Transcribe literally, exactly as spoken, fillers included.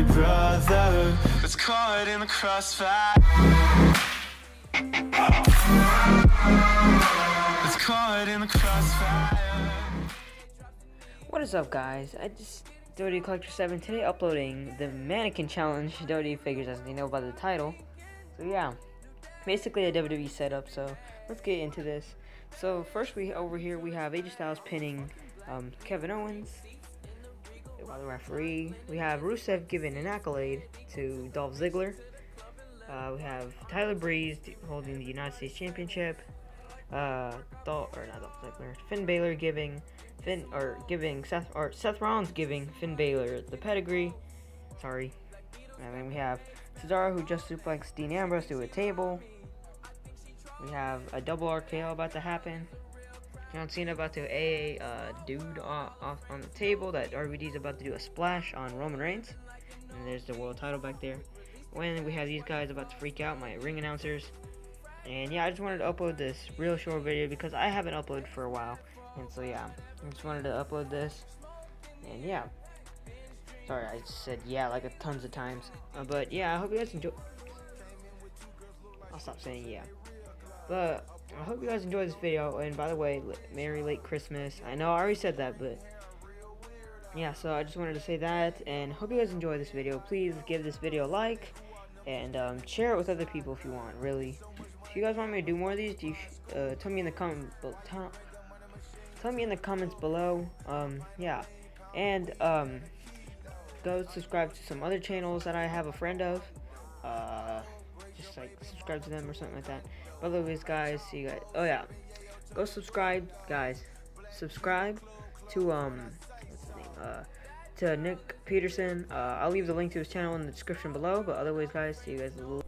brother that's caught in the crossfire. That's caught in the crossfire. What is up, guys? I just Doty Collector seven today, uploading the Mannequin Challenge Doty figures, as you know by the title. So yeah, basically a W W E setup. So let's get into this. So first, we over here we have A J Styles pinning um, Kevin Owens by the referee. We have Rusev giving an accolade to Dolph Ziggler. Uh, we have Tyler Breeze holding the United States Championship. Uh, Dolph or not Dolph Ziggler, Finn Balor giving Finn or giving Seth or Seth Rollins giving Finn Balor the pedigree. Sorry. And then we have Cesaro, who just suplexed Dean Ambrose to a table. We have a double R K O about to happen. John Cena about to A A uh, dude off, off on the table. That R V D is about to do a splash on Roman Reigns. And there's the world title back there. When we have these guys about to freak out, my ring announcers. And yeah, I just wanted to upload this real short video because I haven't uploaded for a while. And so yeah, I just wanted to upload this. And yeah. Sorry, I said yeah like a tons of times. Uh, but yeah, I hope you guys enjoy. I'll stop saying yeah. But I hope you guys enjoy this video. And by the way, Merry Late Christmas. I know I already said that, but yeah, so I just wanted to say that. And hope you guys enjoy this video. Please give this video a like. And um, share it with other people if you want, really. If you guys want me to do more of these, do you uh, tell me in the comment. Tell, tell me in the comments below. Um, yeah, and um, go subscribe to some other channels that I have a friend of. Uh, just like subscribe to them or something like that. But otherwise, guys, see you guys. Oh yeah, go subscribe, guys. Subscribe to um, what's his name? Uh. to Nick Peterson. uh, I'll leave the link to his channel in the description below, but otherwise, guys, see you guys a little